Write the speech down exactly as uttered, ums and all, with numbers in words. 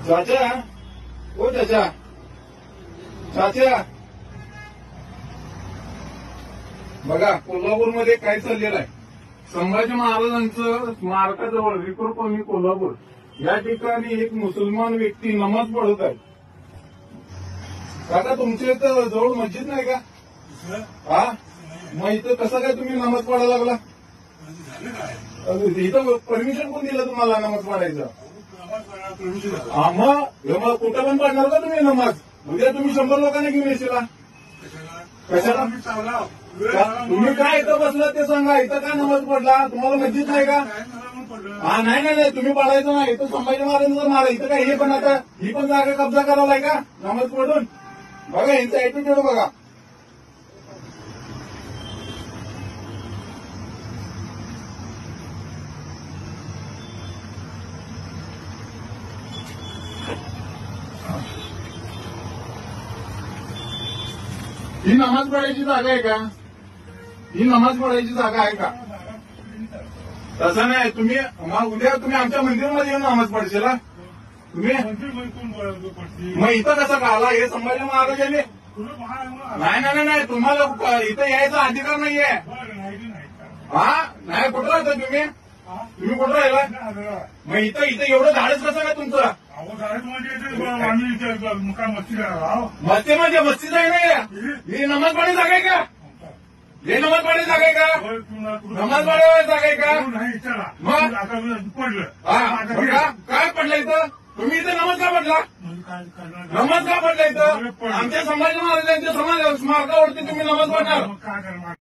चाचा ओ चाचा चाचा बघा कोल्हापूरमध्ये काय चाललेलं आहे. संभाजी महाराजांचं स्मारकाजवळ विक्रोळ कॉलनी कोल्हापूर या ठिकाणी एक मुसलमान व्यक्ती नमाज पढत आहे. काका तुमच्या इथं जवळ मस्जिद नाही का? हा मग इथं कसं काय तुम्ही नमाज पडायला लागला? इथं परमिशन कोण दिलं तुम्हाला नमाज पडायचं? हा मग मग कुठं पण पडणार का तुम्ही नमाज? उद्या तुम्ही शंभर लोकांना घेऊन येशील कशाला? तुम्ही काय इथं बसला ते सांगा. इथं काय नमाज पडला? तुम्हाला मस्जिद नाही का? हा नाही नाही नाही तुम्ही पडायचं नाही. इथं संभाजी महाराजांचं मारा. इथं काय हे पण आता ही पण जागा कब्जा करावा आहे का नमाज पडून? बघा यांचा ऍटिट्यूड बघा. ही नमाज पडायची जागा आहे का? ही नमाज पडायची जागा आहे का? तसं नाही. तुम्ही मग उद्या तुम्ही आमच्या मंदिरामध्ये येऊन नमाज पडशील तुम्ही. मग इथं कसं का आला? हे संभाजी महाराजांनी नाही नाही नाही तुम्हाला इथं यायचा अधिकार नाहीये. हा नाही कुठं राहता तुम्ही? तुम्ही कुठं राहिला? मग इथं इथं एवढं धाडस कसं का तुमचं? मस्ती म्हणजे मस्तीच आहे नाही. ही नमाज पाणी जागा आहे का? हे नमाज पाणी जागा आहे का? नमाज पाणी जागा आहे का? मग काय पडलं इथं? तुम्ही इथं नमाज का पडला? नमाज का पडला इथं? आमच्या संभाजी महाराजांच्या समाज स्मारकावरती तुम्ही नमाज पडणार?